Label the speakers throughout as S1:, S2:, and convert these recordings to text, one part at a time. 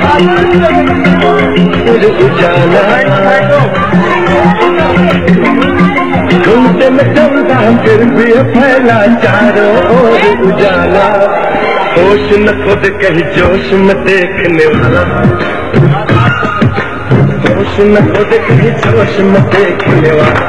S1: फिर उजाला घूमते में चलता फिर भी फैला चारों ओर उजाला। होश न खुद कहीं जोश में देखने वाला, होश न खुद कहीं जोश में देखने वाला।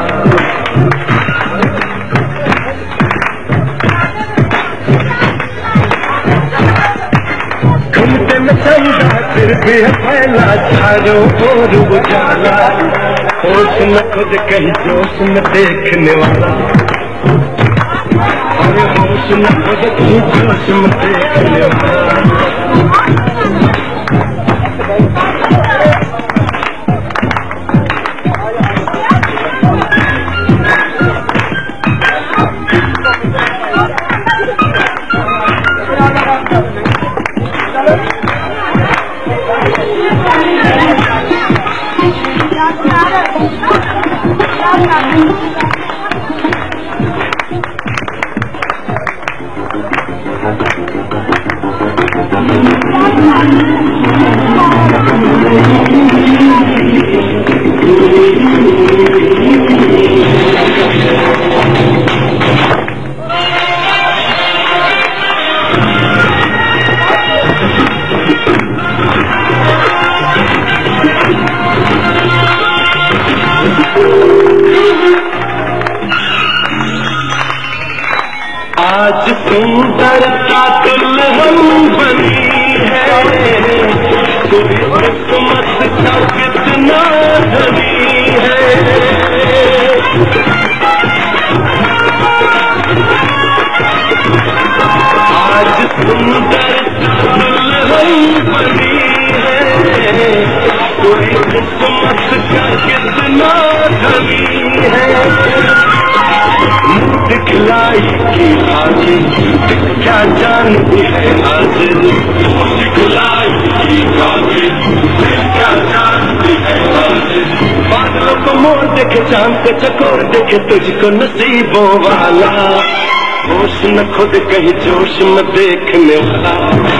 S1: घूमते में चलता फिर भी फैला चारों ओर उजाला। होश न खुद कहीं जोश में देखने वाला, अरे होश न खुद कहीं जोश में देखने वाला। आज सुंदरता दुल्हन बनी है, कोई किस्मत का कितना धनी है। आज सुंदरता दुल्हन बनी है, कोई किस्मत का कितना धनी है। दिखलाई की हाजिर क्या जानती है हाजिर, दिखलाई की हाजिर क्या जानती है हाजिर। बादलों को मोड़ देखे चांद को चकोर देखे तुझको नसीबों वाला। होश न खुद कहीं जोश में देखने वाला,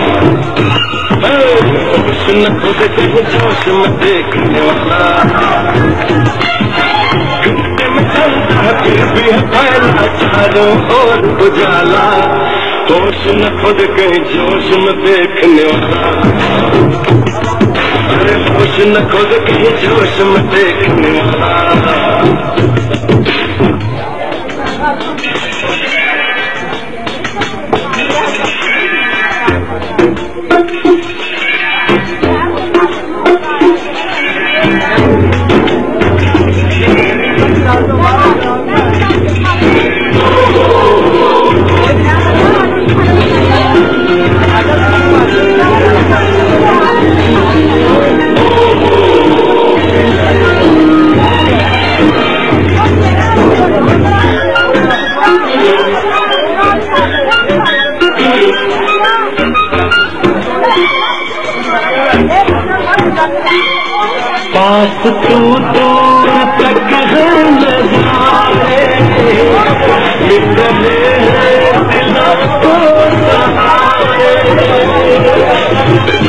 S1: होश न खुद कहीं जोश में देखने वाला। फिर भी फैला चारों ओर उजाला। होश न खुद कहीं जोश में देखने वाला, अरे होश न खुद कहीं जोश में देखने वाला। पास तू दूर तक है नजारे, मिल रहे हैं दिलों को सहारे।